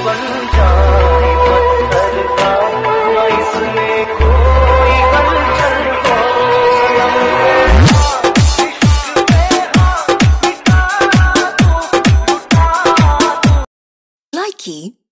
बन जाए पत्थर का, न इसमें कोई हलचल हो। Likey